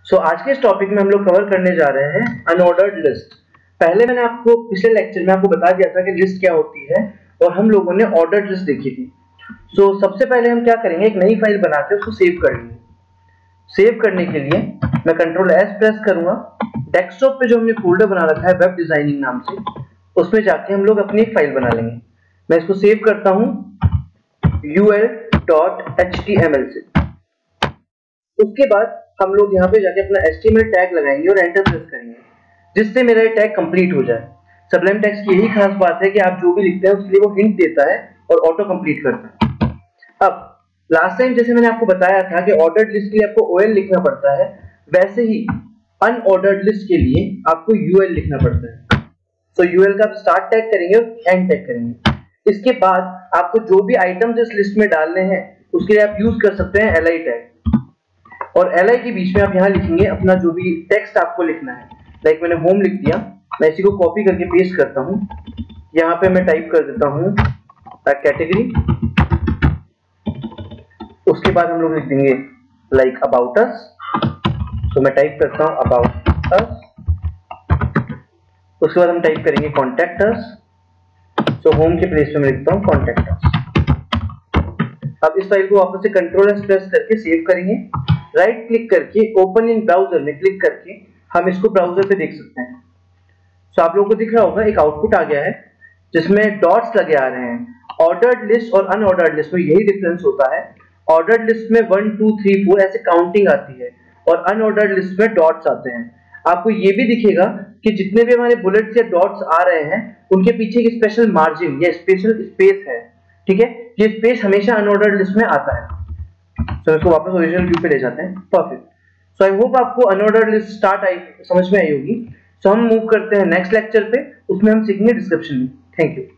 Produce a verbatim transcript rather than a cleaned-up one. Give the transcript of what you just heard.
सो so, आज के इस टॉपिक में हम लोग कवर करने जा रहे हैं अनऑर्डर्ड लिस्ट। पहले मैंने आपको पिछले लेक्चर में आपको बता दिया था कि लिस्ट क्या होती है और हम लोगों ने ऑर्डर्ड लिस्ट देखी थी। सो so, सबसे पहले हम क्या करेंगे, एक नई फाइल बना के उसको सेव कर लेंगे। सेव करने के लिए मैं कंट्रोल एस प्रेस करूंगा। डेस्कटॉप पे जो हमने फोल्डर बना रखा है वेब डिजाइनिंग नाम से, उसमें जाके हम लोग अपनी एक फाइल बना लेंगे। मैं इसको सेव करता हूं UL dot H T M L से। उसके बाद हम लोग यहाँ पे जाके अपना H T M L tag लगाएंगे और एंटर प्रेस करेंगे, जिससे मेरा ये टैग कंप्लीट हो जाए। सबलाइन टेक्स्ट की यही खास बात है कि आप जो भी लिखते हैं उसके लिए वो हिंट देता है और ऑटो कंप्लीट करता है। अब लास्ट टाइम जैसे मैंने आपको बताया था कि ऑर्डर्ड लिस्ट के लिए आपको ओएल लिखना पड़ता है, वैसे ही अनऑर्डर्ड लिस्ट के लिए आपको यूएल लिखना पड़ता है। तो यूएल का स्टार्ट टैग करेंगे और एंड टैग करेंगे। इसके बाद आपको जो भी आइटम्स इस लिस्ट में डालने हैं उसके लिए आप यूज कर सकते हैं एल आई टैग, और एल आई के बीच में आप यहाँ लिखेंगे अपना जो भी टेक्स्ट आपको लिखना है। लाइक मैंने होम लिख दिया, मैं इसी को कॉपी करके पेस्ट करता हूँ। यहाँ पे मैं टाइप कर देता हूँ कैटेगरी। उसके बाद हम लोग लिख देंगे लाइक अबाउट अस। तो मैं टाइप करता हूँ अबाउट अस। उसके बाद हम टाइप करेंगे कॉन्टैक्ट अस। तो होम के प्लेस पे मैं लिखता हूँ कॉन्टैक्ट अस। अब इस फाइल को वापस से कंट्रोल एस प्रेस करके सेव करेंगे। राइट क्लिक करके ओपन इन ब्राउजर में क्लिक करके हम इसको ब्राउजर पे देख सकते हैं। तो आप लोगों को दिख रहा होगा एक आउटपुट आ गया है जिसमें डॉट्स लगे आ रहे हैं। ऑर्डर्ड लिस्ट और अनऑर्डर्ड लिस्ट में यही डिफरेंस होता है। ऑर्डर्ड लिस्ट में वन टू थ्री फोर ऐसे काउंटिंग आती है और अनऑर्डर्ड लिस्ट में डॉट्स आते हैं। आपको ये भी दिखेगा कि जितने भी हमारे बुलेट्स या डॉट्स आ रहे हैं उनके पीछे एक स्पेशल मार्जिन या स्पेशल स्पेस है। ठीक है, ये स्पेस हमेशा अनऑर्डर्ड लिस्ट में आता है। तो इसको वापस ओरिजिनल व्यू पे ले जाते हैं। परफेक्ट। सो आई होप आपको अनऑर्डर्ड लिस्ट स्टार्ट आई समझ में आई होगी। सो so, हम मूव करते हैं नेक्स्ट लेक्चर पे, उसमें हम सीखेंगे डिस्क्रिप्शन में। Thank you.